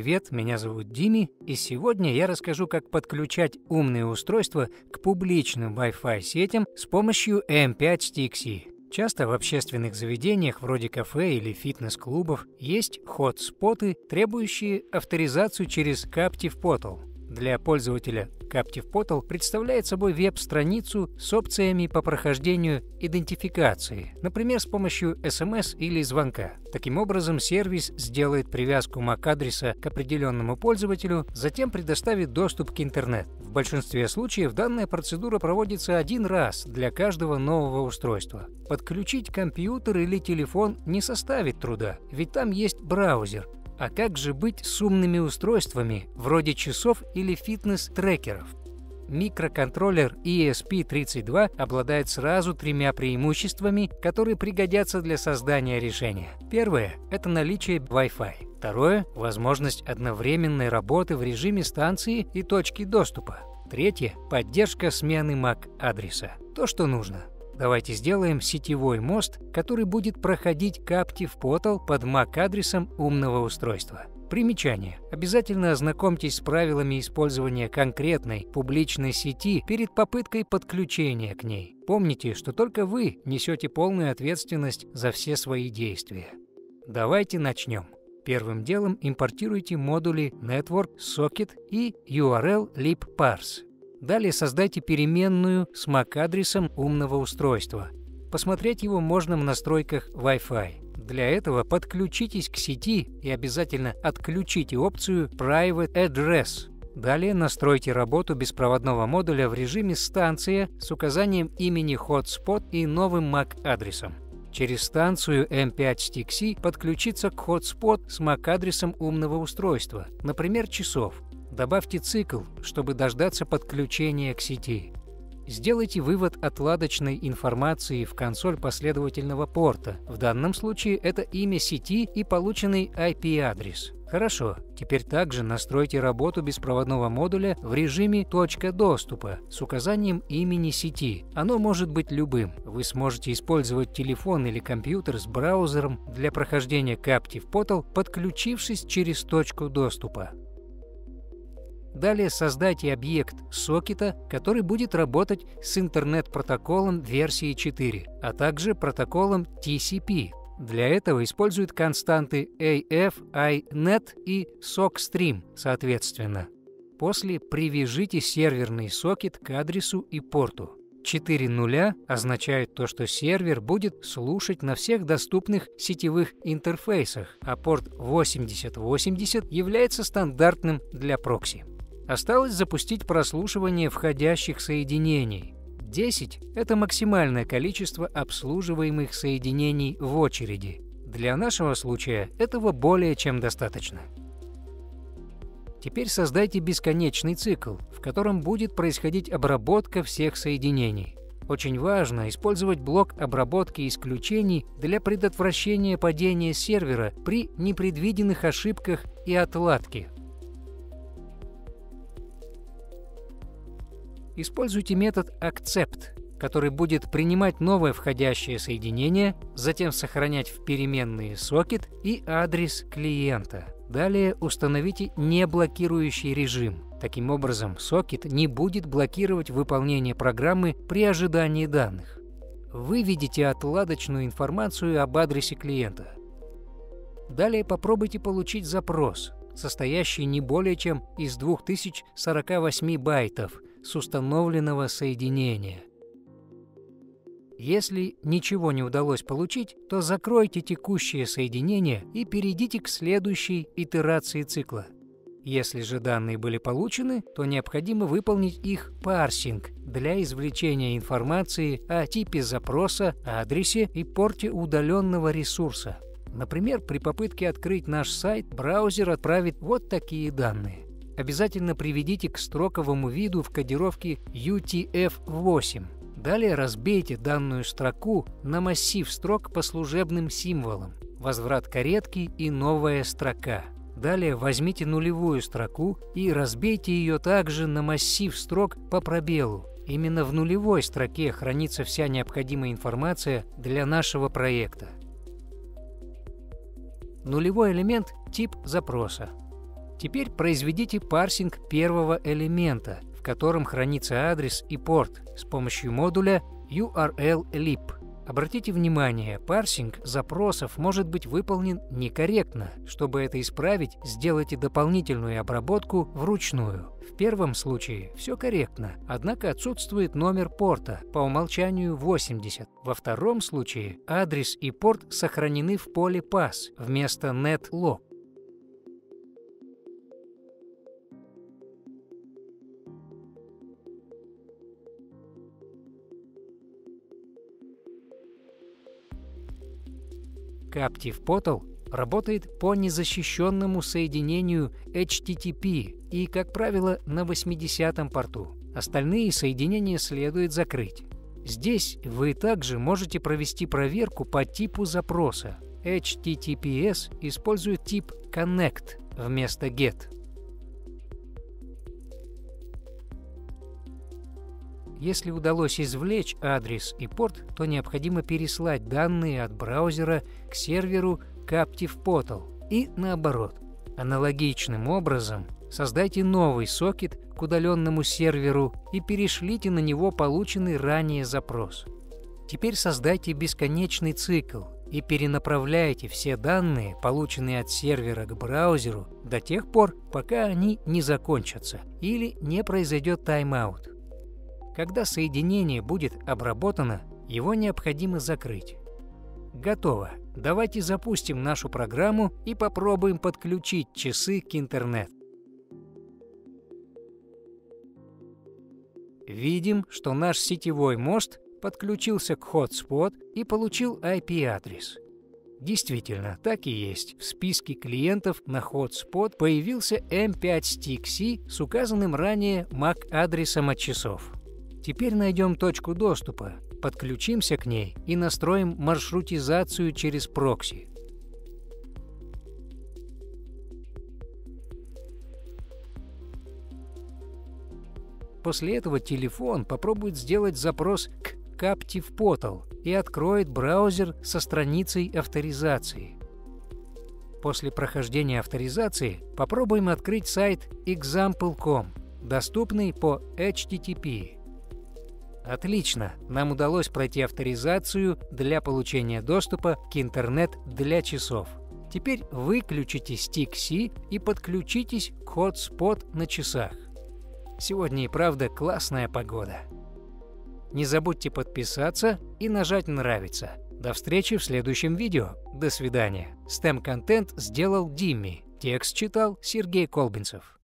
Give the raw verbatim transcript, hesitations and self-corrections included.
привет, меня зовут Дими, и сегодня я расскажу, как подключать умные устройства к публичным Wi-Fi сетям с помощью эм пять ти икс и. Часто в общественных заведениях, вроде кафе или фитнес-клубов, есть хотспоты, требующие авторизацию через Captive Portal. Для пользователя Captive Portal представляет собой веб-страницу с опциями по прохождению идентификации, например, с помощью эс эм эс или звонка. Таким образом, сервис сделает привязку эм эй си-адреса к определенному пользователю, затем предоставит доступ к интернету. В большинстве случаев данная процедура проводится один раз для каждого нового устройства. Подключить компьютер или телефон не составит труда, ведь там есть браузер. А как же быть с умными устройствами, вроде часов или фитнес-трекеров? Микроконтроллер и эс пи тридцать два обладает сразу тремя преимуществами, которые пригодятся для создания решения. Первое – это наличие Wi-Fi. Второе – возможность одновременной работы в режиме станции и точки доступа. Третье – поддержка смены эм эй си-адреса. То, что нужно. Давайте сделаем сетевой мост, который будет проходить Captive Portal под эм эй си-адресом умного устройства. Примечание. Обязательно ознакомьтесь с правилами использования конкретной публичной сети перед попыткой подключения к ней. Помните, что только вы несете полную ответственность за все свои действия. Давайте начнем. Первым делом импортируйте модули Network, Socket и ю ар эл libparse. Далее создайте переменную с эм эй си-адресом умного устройства. Посмотреть его можно в настройках Wi-Fi. Для этого подключитесь к сети и обязательно отключите опцию Private Address. Далее настройте работу беспроводного модуля в режиме станция с указанием имени Hotspot и новым эм эй си-адресом. Через станцию эм пять ти икс и подключиться к Hotspot с эм эй си-адресом умного устройства, например, часов. Добавьте цикл, чтобы дождаться подключения к сети. Сделайте вывод отладочной информации в консоль последовательного порта. В данном случае это имя сети и полученный ай пи-адрес. Хорошо, теперь также настройте работу беспроводного модуля в режиме «Точка доступа» с указанием имени сети. Оно может быть любым. Вы сможете использовать телефон или компьютер с браузером для прохождения Captive Portal, подключившись через точку доступа. Далее создайте объект сокета, который будет работать с интернет-протоколом версии четыре, а также протоколом ти си пи. Для этого используют константы эй эф, айнет и сокстрим, соответственно. После привяжите серверный сокет к адресу и порту. Четыре нуля означают то, что сервер будет слушать на всех доступных сетевых интерфейсах, а порт восемьдесят восемьдесят является стандартным для прокси. Осталось запустить прослушивание входящих соединений. десять – это максимальное количество обслуживаемых соединений в очереди. Для нашего случая этого более чем достаточно. Теперь создайте бесконечный цикл, в котором будет происходить обработка всех соединений. Очень важно использовать блок обработки исключений для предотвращения падения сервера при непредвиденных ошибках и отладке. Используйте метод accept, который будет принимать новое входящее соединение, затем сохранять в переменные сокет и адрес клиента. Далее установите неблокирующий режим. Таким образом, сокет не будет блокировать выполнение программы при ожидании данных. Выведите отладочную информацию об адресе клиента. Далее попробуйте получить запрос, состоящий не более чем из двух тысяч сорока восьми байтов, с установленного соединения. Если ничего не удалось получить, то закройте текущее соединение и перейдите к следующей итерации цикла. Если же данные были получены, то необходимо выполнить их парсинг для извлечения информации о типе запроса, адресе и порте удаленного ресурса. Например, при попытке открыть наш сайт, браузер отправит вот такие данные. Обязательно приведите к строковому виду в кодировке ю ти эф восемь. Далее разбейте данную строку на массив строк по служебным символам, возврат каретки и новая строка. Далее возьмите нулевую строку и разбейте ее также на массив строк по пробелу. Именно в нулевой строке хранится вся необходимая информация для нашего проекта. Нулевой элемент – тип запроса. Теперь произведите парсинг первого элемента, в котором хранится адрес и порт, с помощью модуля ю ар эл лип. Обратите внимание, парсинг запросов может быть выполнен некорректно. Чтобы это исправить, сделайте дополнительную обработку вручную. В первом случае все корректно, однако отсутствует номер порта, по умолчанию восемьдесят. Во втором случае адрес и порт сохранены в поле пас вместо netlog. Captive Portal работает по незащищенному соединению эйч ти ти пи и, как правило, на восьмидесятом порту. Остальные соединения следует закрыть. Здесь вы также можете провести проверку по типу запроса. эйч ти ти пи эс использует тип Connect вместо Get. Если удалось извлечь адрес и порт, то необходимо переслать данные от браузера к серверу Captive Portal и наоборот. Аналогичным образом создайте новый сокет к удаленному серверу и перешлите на него полученный ранее запрос. Теперь создайте бесконечный цикл и перенаправляйте все данные, полученные от сервера к браузеру, до тех пор, пока они не закончатся или не произойдет тайм-аут. Когда соединение будет обработано, его необходимо закрыть. Готово. Давайте запустим нашу программу и попробуем подключить часы к интернету. Видим, что наш сетевой мост подключился к Hotspot и получил ай пи-адрес. Действительно, так и есть. В списке клиентов на Hotspot появился эм пять стик си с указанным ранее эм эй си-адресом от часов. Теперь найдем точку доступа, подключимся к ней и настроим маршрутизацию через прокси. После этого телефон попробует сделать запрос к Captive Portal и откроет браузер со страницей авторизации. После прохождения авторизации попробуем открыть сайт экзампл точка ком, доступный по эйч ти ти пи. Отлично! Нам удалось пройти авторизацию для получения доступа к интернет для часов. Теперь выключите стик си и подключитесь к Hotspot на часах. Сегодня и правда классная погода. Не забудьте подписаться и нажать «Нравится». До встречи в следующем видео. До свидания. стэм-контент сделал Димми. Текст читал Сергей Колбинцев.